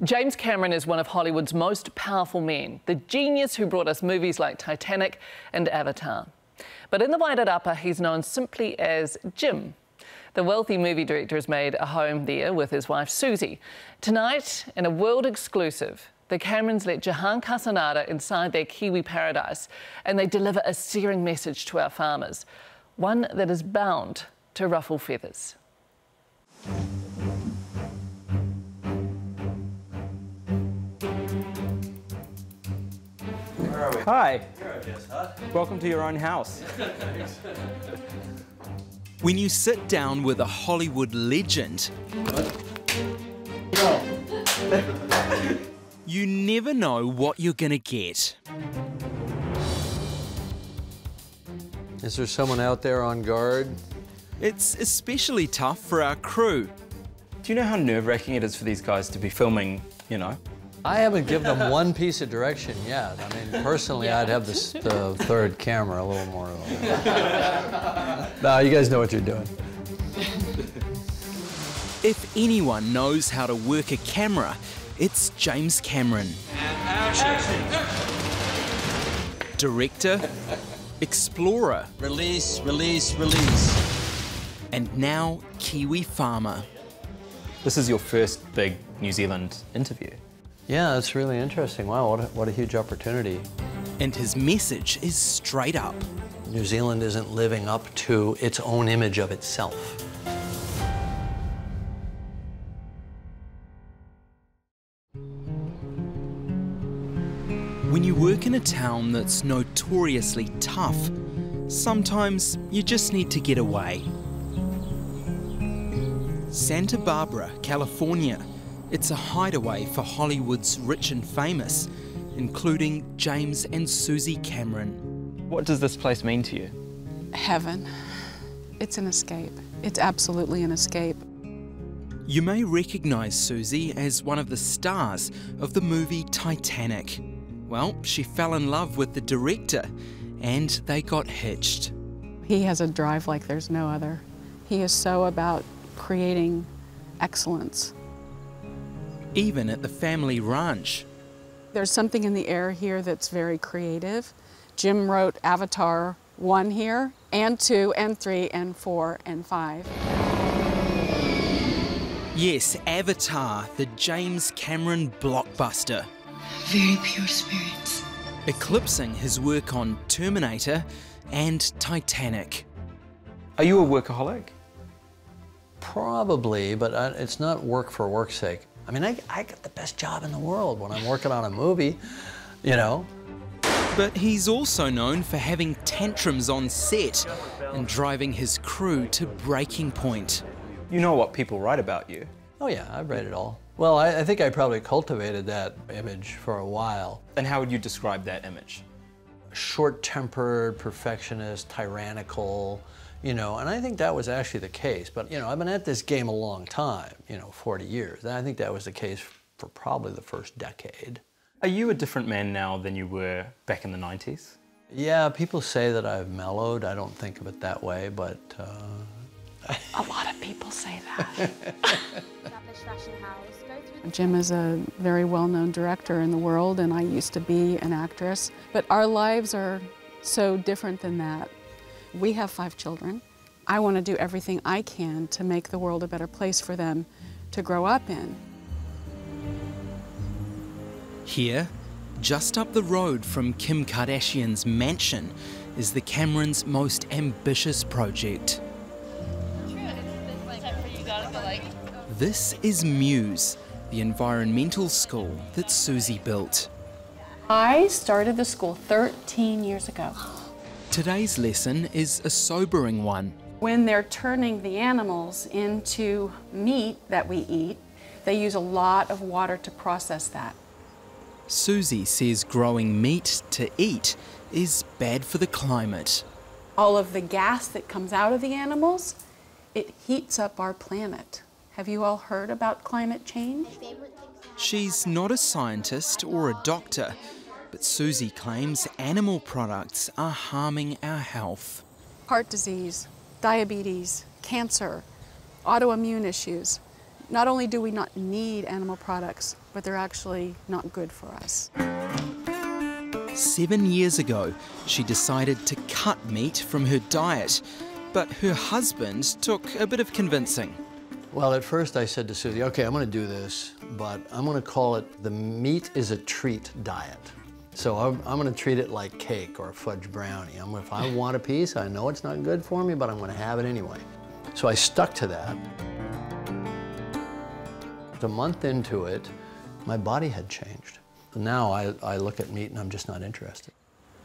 James Cameron is one of Hollywood's most powerful men, the genius who brought us movies like Titanic and Avatar. But in the Wairarapa, he's known simply as Jim. The wealthy movie director has made a home there with his wife Suzy. Tonight, in a world exclusive, the Camerons let Jahan Casanada inside their Kiwi paradise, and they deliver a searing message to our farmers, one that is bound to ruffle feathers. Where are we? Hi. Here I guess, huh? Welcome to your own house. When you sit down with a Hollywood legend, you never know what you're gonna get. Is there someone out there on guard? It's especially tough for our crew. Do you know how nerve-wracking it is for these guys to be filming, you know? I haven't given them one piece of direction yet. I mean, personally, I'd have the third camera a little more. No, you guys know what you're doing. If anyone knows how to work a camera, it's James Cameron. Director, explorer, release, release, release. And now Kiwi farmer. This is your first big New Zealand interview. Yeah, that's really interesting. Wow, what a huge opportunity. And his message is straight up. New Zealand isn't living up to its own image of itself. When you work in a town that's notoriously tough, sometimes you just need to get away. Santa Barbara, California. It's a hideaway for Hollywood's rich and famous, including James and Suzy Cameron. What does this place mean to you? Heaven. It's an escape. It's absolutely an escape. You may recognise Suzy as one of the stars of the movie Titanic. Well, she fell in love with the director and they got hitched. He has a drive like there's no other. He is so about creating excellence. Even at the family ranch. There's something in the air here that's very creative. Jim wrote Avatar 1 here, and 2, and 3, and 4, and 5. Yes, Avatar, the James Cameron blockbuster. Very pure spirits. Eclipsing his work on Terminator and Titanic. Are you a workaholic? Probably, but it's not work for work's sake. I mean, I got the best job in the world when I'm working on a movie, you know. But he's also known for having tantrums on set and driving his crew to breaking point. You know what people write about you. Oh yeah, I've read it all. Well, I think I probably cultivated that image for a while. And how would you describe that image? Short-tempered, perfectionist, tyrannical, you know, and I think that was actually the case. But, you know, I've been at this game a long time, you know, 40 years. And I think that was the case for probably the first decade. Are you a different man now than you were back in the 90s? Yeah, people say that I've mellowed. I don't think of it that way, but... A lot of people say that. Jim is a very well-known director in the world, and I used to be an actress. But our lives are so different than that. We have 5 children. I want to do everything I can to make the world a better place for them to grow up in. Here, just up the road from Kim Kardashian's mansion, is the Camerons' most ambitious project. This is Muse, the environmental school that Suzy built. I started the school 13 years ago. Today's lesson is a sobering one. When they're turning the animals into meat that we eat, they use a lot of water to process that. Suzy says growing meat to eat is bad for the climate. All of the gas that comes out of the animals, it heats up our planet. Have you all heard about climate change? She's not a scientist or a doctor, but Suzy claims animal products are harming our health. Heart disease, diabetes, cancer, autoimmune issues. not only do we not need animal products, but they're actually not good for us. 7 years ago, she decided to cut meat from her diet, but her husband took a bit of convincing. Well, at first I said to Suzy, okay, I'm going to do this, but I'm going to call it the meat is a treat diet. So I'm going to treat it like cake or a fudge brownie. If I want a piece, I know it's not good for me, but I'm going to have it anyway. So I stuck to that. A month into it, my body had changed. Now I look at meat and I'm just not interested.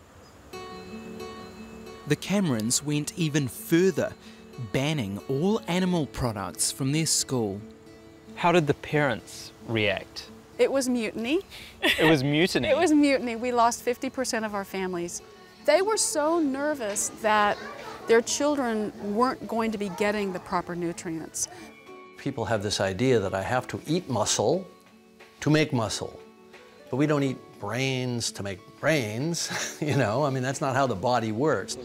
The Camerons went even further, banning all animal products from their school. How did the parents react? It was mutiny. It was mutiny? It was mutiny. We lost 50% of our families. They were so nervous that their children weren't going to be getting the proper nutrients. People have this idea that I have to eat muscle to make muscle. But we don't eat brains to make brains, you know? I mean, that's not how the body works.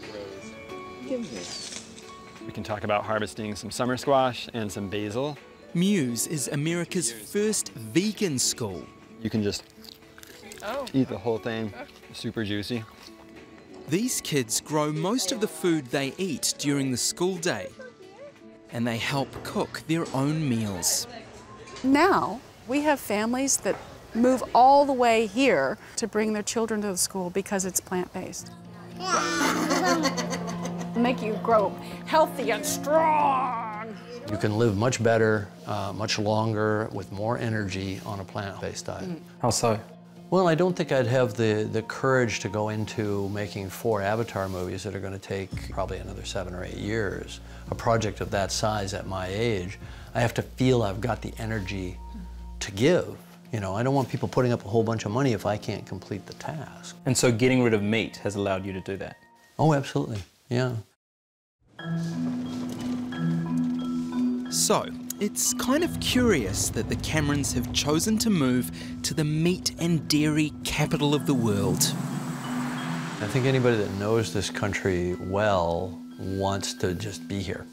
We can talk about harvesting some summer squash and some basil. Muse is America's first vegan school. You can just eat the whole thing, super juicy. These kids grow most of the food they eat during the school day, and they help cook their own meals. Now, we have families that move all the way here to bring their children to the school because it's plant-based. Make you grow healthy and strong. You can live much better, much longer, with more energy on a plant-based diet. How so? Well, I don't think I'd have the courage to go into making 4 Avatar movies that are going to take probably another 7 or 8 years. A project of that size at my age, I have to feel I've got the energy to give. You know, I don't want people putting up a whole bunch of money if I can't complete the task. And so getting rid of meat has allowed you to do that? Oh, absolutely, yeah. So, it's kind of curious that the Camerons have chosen to move to the meat and dairy capital of the world. I think anybody that knows this country well wants to just be here.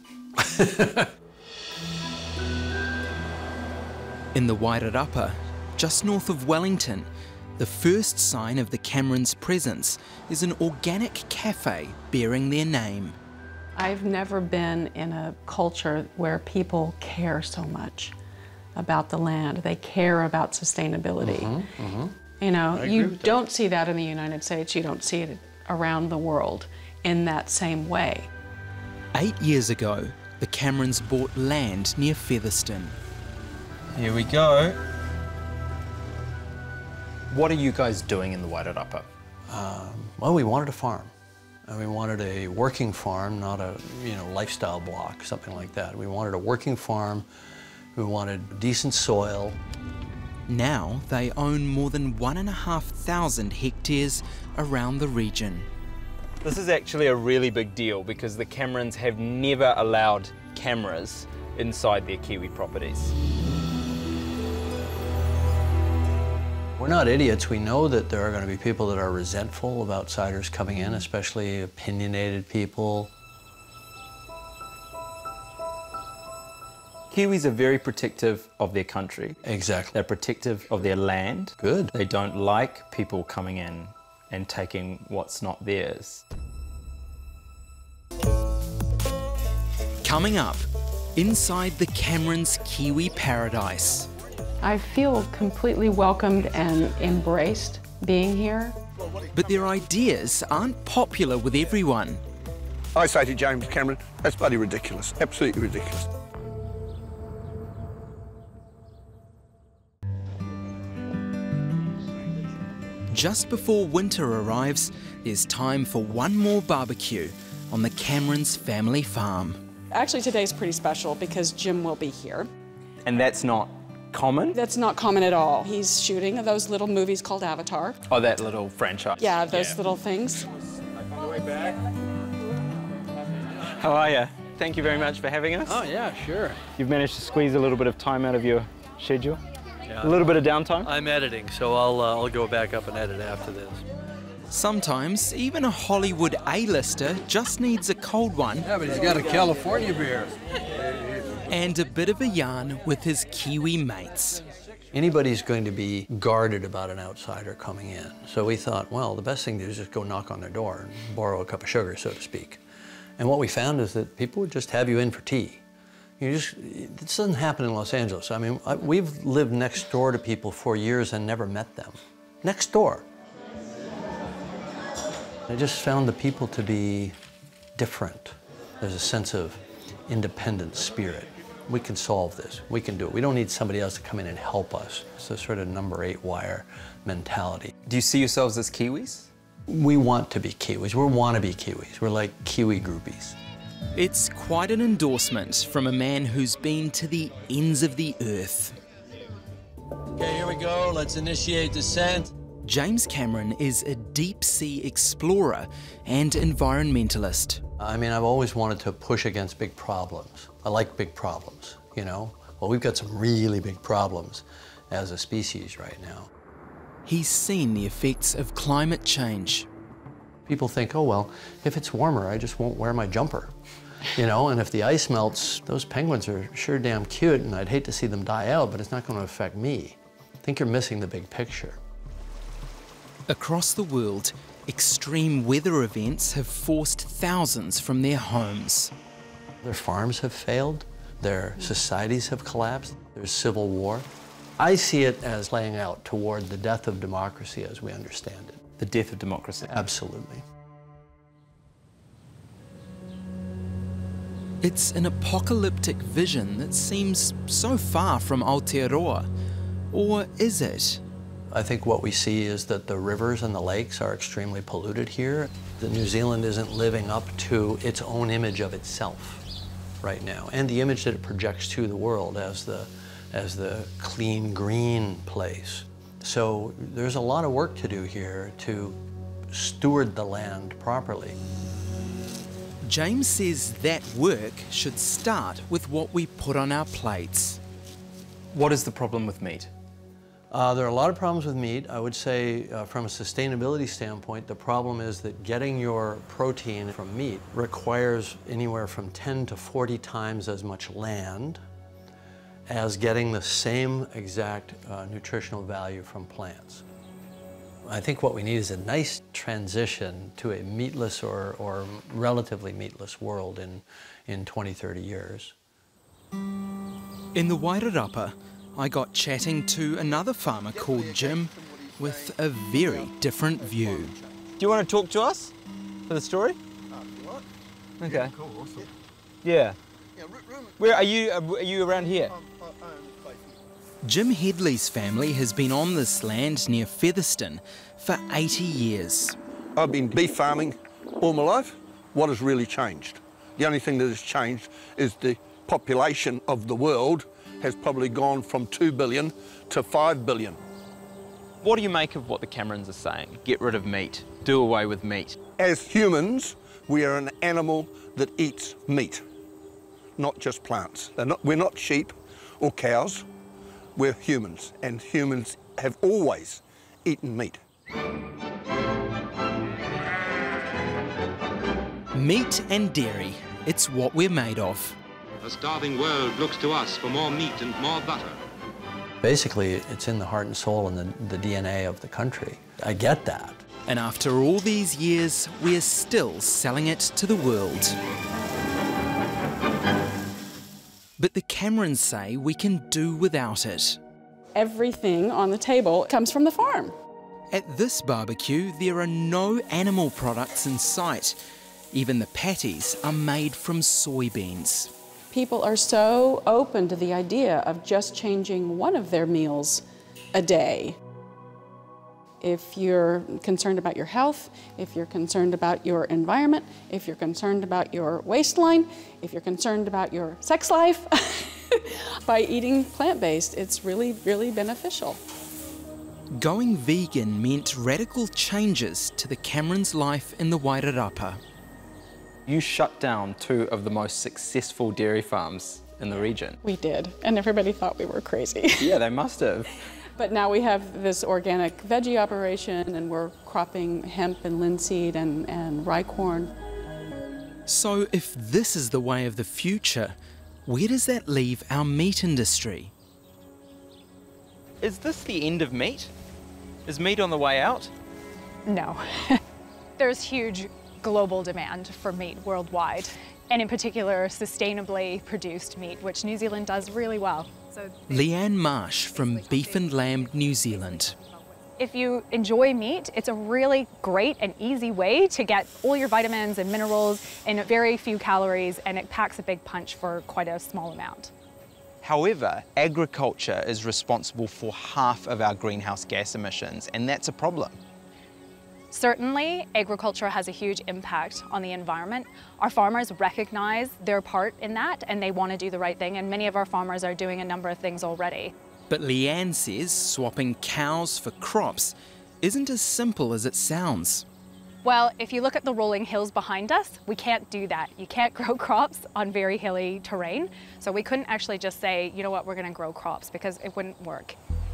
In the Wairarapa, just north of Wellington, the first sign of the Camerons' presence is an organic cafe bearing their name. I've never been in a culture where people care so much about the land. They care about sustainability. You know, you don't see that in the United States. You don't see it around the world in that same way. 8 years ago, the Camerons bought land near Featherston. Here we go. What are you guys doing in the Wairarapa? Well, we wanted a farm. And we wanted a working farm, not a lifestyle block, something like that. We wanted a working farm. We wanted decent soil. Now they own more than 1,500 hectares around the region. This is actually a really big deal because the Camerons have never allowed cameras inside their Kiwi properties. We're not idiots. We know that there are going to be people that are resentful of outsiders coming in, especially opinionated people. Kiwis are very protective of their country. Exactly. They're protective of their land. Good. They don't like people coming in and taking what's not theirs. Coming up, inside the Camerons' Kiwi paradise. I feel completely welcomed and embraced being here. But their ideas aren't popular with everyone. I say to James Cameron, that's bloody ridiculous, absolutely ridiculous. Just before winter arrives, there's time for one more barbecue on the Camerons' family farm. Actually, today's pretty special because Jim will be here. And that's not common? That's not common at all. He's shooting those little movies called Avatar. Oh, that little franchise. Yeah, those little things. On the way back. How are you? Thank you very much for having us. Oh, yeah, sure. You've managed to squeeze a little bit of time out of your schedule? Yeah. A little bit of downtime? I'm editing, so I'll go back up and edit after this. Sometimes, even a Hollywood A-lister just needs a cold one. Yeah, but he's got a California beer. and a bit of a yarn with his Kiwi mates. Anybody's going to be guarded about an outsider coming in. So we thought, well, the best thing to do is just go knock on their door and borrow a cup of sugar, so to speak. And what we found is that people would just have you in for tea. This doesn't happen in Los Angeles. I mean, we've lived next door to people for years and never met them. Next door. I just found the people to be different. There's a sense of independent spirit. We can solve this, we can do it. We don't need somebody else to come in and help us. It's a sort of number 8 wire mentality. Do you see yourselves as Kiwis? We want to be Kiwis, we're wannabe Kiwis. We're like Kiwi groupies. It's quite an endorsement from a man who's been to the ends of the earth. Okay, here we go. Let's initiate descent. James Cameron is a deep-sea explorer and environmentalist. I mean, I've always wanted to push against big problems. I like big problems, you know? Well, we've got some really big problems as a species right now. He's seen the effects of climate change. People think, oh, well, if it's warmer, I just won't wear my jumper. You know, and if the ice melts, those penguins are sure damn cute, and I'd hate to see them die out, but it's not going to affect me. I think you're missing the big picture. Across the world, extreme weather events have forced thousands from their homes. Their farms have failed, their societies have collapsed, there's civil war. I see it as playing out toward the death of democracy as we understand it. The death of democracy? Absolutely. It's an apocalyptic vision that seems so far from Aotearoa. Or is it? I think what we see is that the rivers and the lakes are extremely polluted here. That New Zealand isn't living up to its own image of itself right now, and the image that it projects to the world as the clean, green place. So there's a lot of work to do here to steward the land properly. James says that work should start with what we put on our plates. What is the problem with meat? There are a lot of problems with meat. I would say from a sustainability standpoint, the problem is that getting your protein from meat requires anywhere from 10 to 40 times as much land as getting the same exact nutritional value from plants. I think what we need is a nice transition to a meatless or relatively meatless world in 20, 30 years. In the Wairarapa, I got chatting to another farmer called Jim with a very different view. Do you want to talk to us for the story? Okay. Cool, awesome. Yeah. Where are you? Are you around here? Jim Headley's family has been on this land near Featherston for 80 years. I've been beef farming all my life. What has really changed? The only thing that has changed is the population of the world has probably gone from 2 billion to 5 billion. What do you make of what the Camerons are saying? Get rid of meat, do away with meat. As humans, we are an animal that eats meat, not just plants. We're not sheep or cows, we're humans, and humans have always eaten meat. Meat and dairy, it's what we're made of. A starving world looks to us for more meat and more butter. Basically, it's in the heart and soul and the DNA of the country. I get that. And after all these years, we're still selling it to the world. But the Camerons say we can do without it. Everything on the table comes from the farm. At this barbecue, there are no animal products in sight. Even the patties are made from soybeans. People are so open to the idea of just changing one of their meals a day. If you're concerned about your health, if you're concerned about your environment, if you're concerned about your waistline, if you're concerned about your sex life, by eating plant-based, it's really, really beneficial. Going vegan meant radical changes to the Camerons' life in the Wairarapa. You shut down 2 of the most successful dairy farms in the region. We did, and everybody thought we were crazy. Yeah, they must have. But now we have this organic veggie operation, and we're cropping hemp and linseed and rye corn. So if this is the way of the future, where does that leave our meat industry? Is this the end of meat? Is meat on the way out? No. There's huge global demand for meat worldwide, and in particular, sustainably produced meat, which New Zealand does really well. Leanne Marsh from Beef and Lamb, New Zealand. If you enjoy meat, it's a really great and easy way to get all your vitamins and minerals in very few calories, and it packs a big punch for quite a small amount. However, agriculture is responsible for half of our greenhouse gas emissions, and that's a problem. Certainly, agriculture has a huge impact on the environment. Our farmers recognize their part in that, and they want to do the right thing, and many of our farmers are doing a number of things already. But Leanne says swapping cows for crops isn't as simple as it sounds. Well, if you look at the rolling hills behind us, we can't do that. You can't grow crops on very hilly terrain, so we couldn't actually just say, you know what, we're going to grow crops, because it wouldn't work.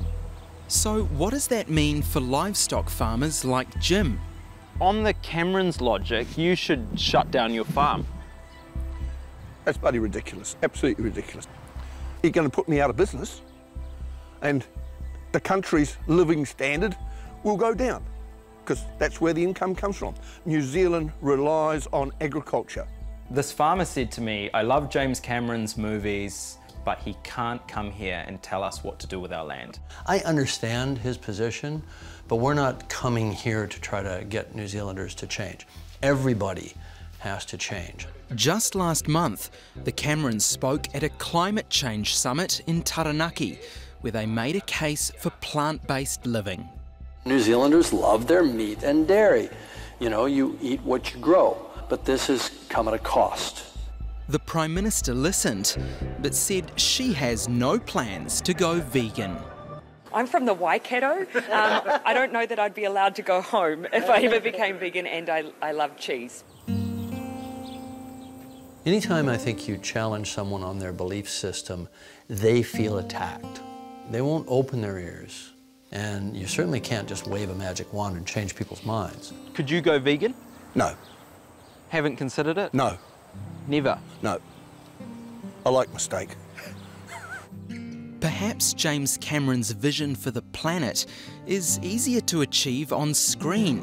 So what does that mean for livestock farmers like Jim? On the Cameron's logic, you should shut down your farm. That's bloody ridiculous, absolutely ridiculous. You're going to put me out of business, and the country's living standard will go down, because that's where the income comes from. New Zealand relies on agriculture. This farmer said to me, I love James Cameron's movies, but he can't come here and tell us what to do with our land. I understand his position, but we're not coming here to try to get New Zealanders to change. Everybody has to change. Just last month, the Camerons spoke at a climate change summit in Taranaki, where they made a case for plant-based living. New Zealanders love their meat and dairy. You know, you eat what you grow, but this has come at a cost. The Prime Minister listened, but said she has no plans to go vegan. I'm from the Waikato. I don't know that I'd be allowed to go home if I ever became vegan, and I love cheese. Anytime I think you challenge someone on their belief system, they feel attacked. They won't open their ears. And you certainly can't just wave a magic wand and change people's minds. Could you go vegan? No. Haven't considered it? No. Never? No. I like my steak. Perhaps James Cameron's vision for the planet is easier to achieve on screen.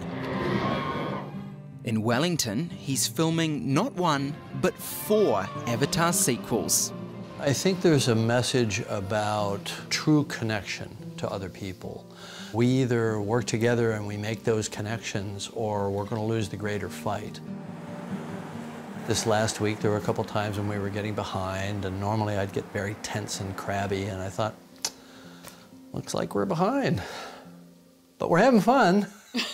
In Wellington, he's filming not one, but 4 Avatar sequels. I think there's a message about true connection to other people. We either work together and we make those connections, or we're going to lose the greater fight. This last week, there were a couple times when we were getting behind, and normally I'd get very tense and crabby, and I thought, looks like we're behind. But we're having fun.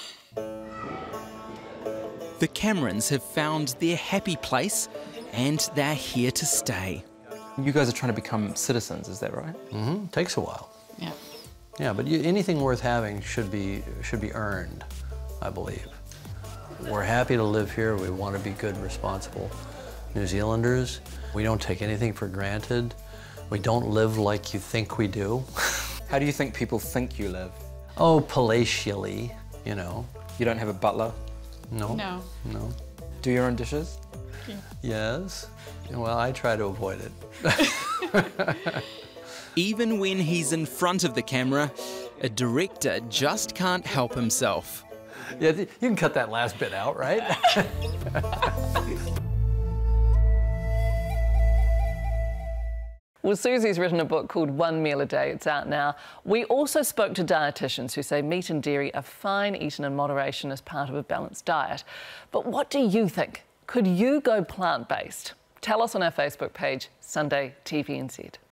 The Camerons have found their happy place, and they're here to stay. You guys are trying to become citizens, is that right? Mm-hmm. Takes a while. Yeah. Yeah, but anything worth having should be earned, I believe. We're happy to live here. We want to be good, responsible New Zealanders. We don't take anything for granted. We don't live like you think we do. How do you think people think you live? Oh, palatially, you know. You don't have a butler? No. No. No. Do your own dishes? Yeah. Yes. Well, I try to avoid it. Even when he's in front of the camera, a director just can't help himself. Yeah, you can cut that last bit out, right? Well, Suzy's written a book called One Meal a Day. It's out now. We also spoke to dietitians who say meat and dairy are fine eaten in moderation as part of a balanced diet. But what do you think? Could you go plant-based? Tell us on our Facebook page, Sunday TVNZ.